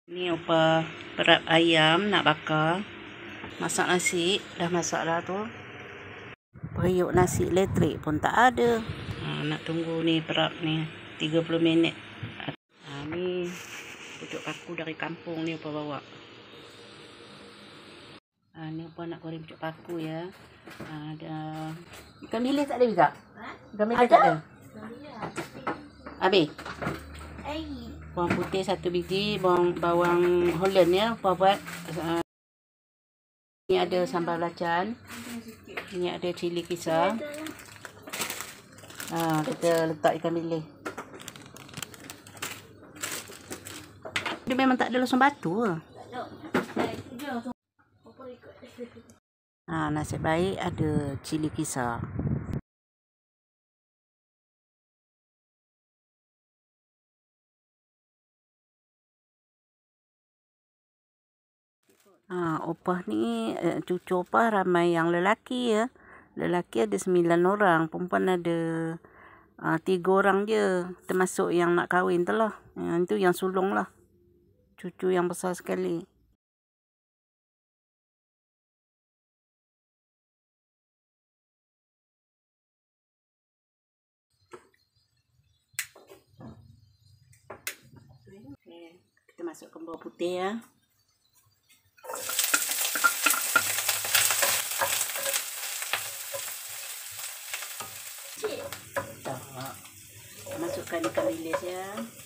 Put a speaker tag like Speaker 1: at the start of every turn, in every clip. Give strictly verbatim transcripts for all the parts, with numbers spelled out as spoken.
Speaker 1: Ni upah perap ayam nak bakar. Masak nasi, dah masak dah tu. Periuk nasi elektrik pun tak ada. Ha, nak tunggu ni perap ni tiga puluh minit. Ha, ni pucuk paku dari kampung ni upah bawa. Ha, ni upah nak goreng pucuk paku ya. Ha, ada ikan bilis tak ada juga? Ha? Ikan bilis tak ada? Habis? Bawang putih satu biji, bawang bawang Holland ya, apa buat. Uh, ini ada sambal belacan. Ini ada cili kisar. Uh, kita letak ikan bilis. Dia memang tak ada losong batu. Ah, nasib baik ada cili kisar. Ha, opah ni, cucu opah ramai yang lelaki ya. Lelaki ada sembilan orang, perempuan ada uh, tiga orang je. Termasuk yang nak kahwin tu lah. Yang tu yang sulung lah. Cucu yang besar sekali. Okay, kita masukkan bawang putih ya. Masukkan ikan bilis ya.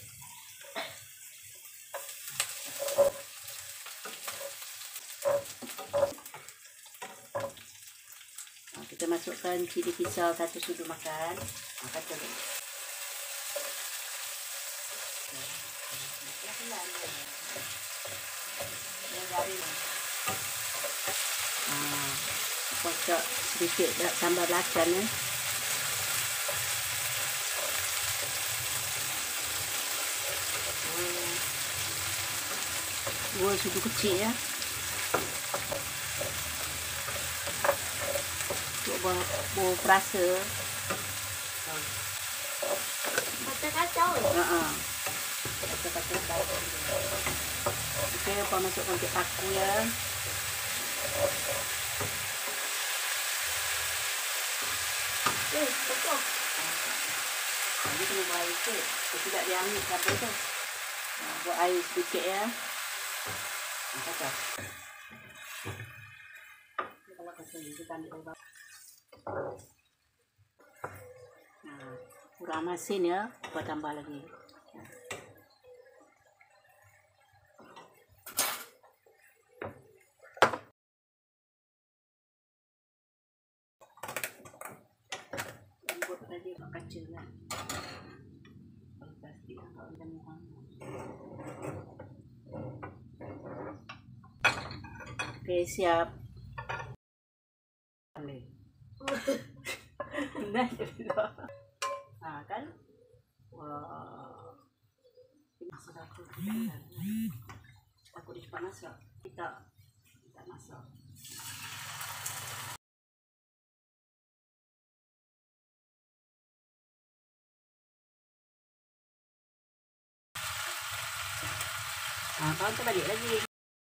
Speaker 1: Kita masukkan cili kisar satu sudu makan. Kacau. Kocok sedikit sambal belacan ya. Dua sudu kecil ya. Untuk bau perasa.
Speaker 2: Kacau-kacau ya?
Speaker 1: Haa. Kacau-kacau. Okey, apa masukkan pucuk paku ya.
Speaker 2: Eh, betul.
Speaker 1: Ini kena buat air sikit. Tidak diambil sampai tu. Buat air sedikit ya. Kacau. Kalau kacau ni kita ambil air bawah. Nah, kurang masin ya. Buat tambah lagi. Buat tadi mak kacau lah. Plastik kalau dan muang. Okey, siap. Boleh. Nah, nah kan? Wah. Masak aku. Aku di depan masak. Kita kita masak. Nah, kau tu balik lagi.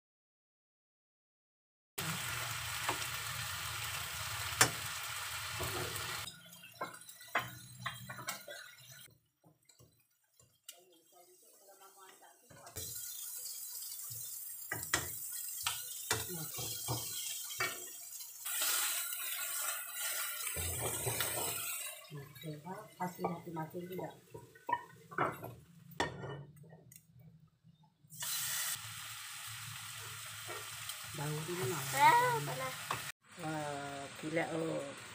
Speaker 1: Pasti mati-mati juga. Bau di mana?
Speaker 2: Ah, panas.
Speaker 1: Wah, gila oh.